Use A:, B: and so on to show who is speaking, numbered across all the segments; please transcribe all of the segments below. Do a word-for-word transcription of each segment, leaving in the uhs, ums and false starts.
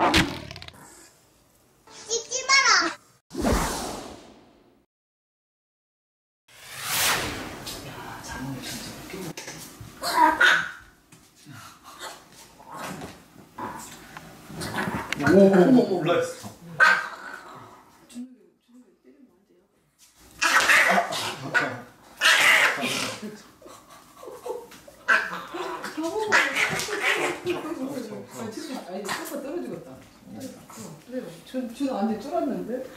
A: 찍지 마라.
B: 야, 장모님 진짜 웃겨. 오, 어머, 올라있어.
C: 아니, 팍팍 떨어지겠다. 그래요. 저, 저 나한테 쫄았는데?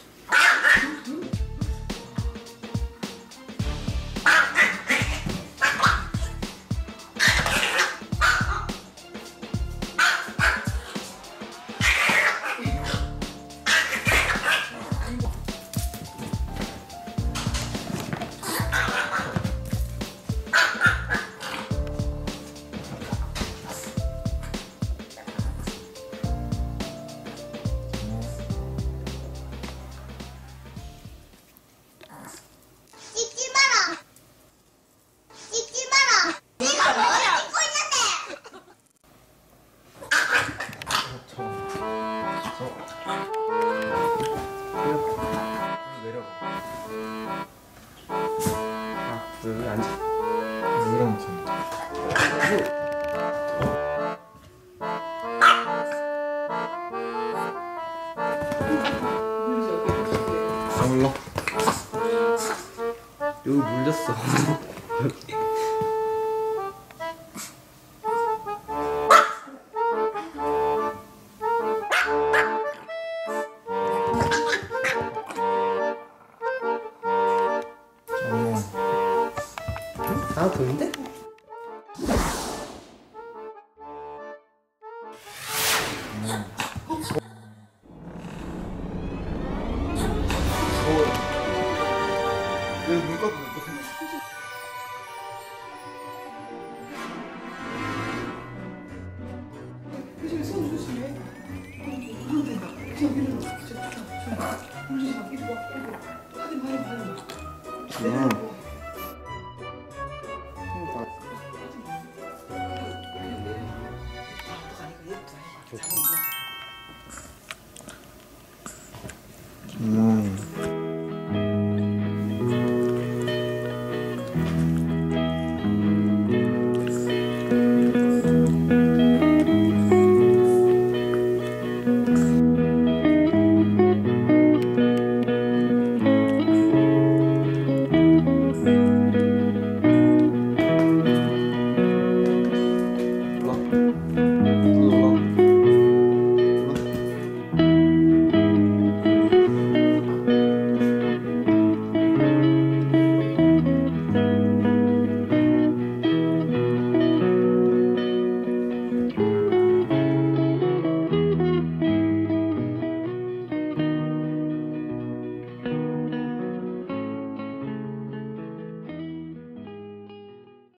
A: 찍지 마라. 찍지 마라. 내가 뭘 찍고 있는데?
D: 내려가. 아, 여기 앉아. 이러면 돼. 안 물러. 여기 물렸어. 여기. 아, 보이는데?
B: 여기 물 깎고 있어.
C: 조심해, 손 조심해. 안 된다. 저 위로 놔. 저, 저, 저. 물리지 마. 이리 와, 이리 와. 하지 마, 하지 마, 하지 마. 내려놓고.
D: 음.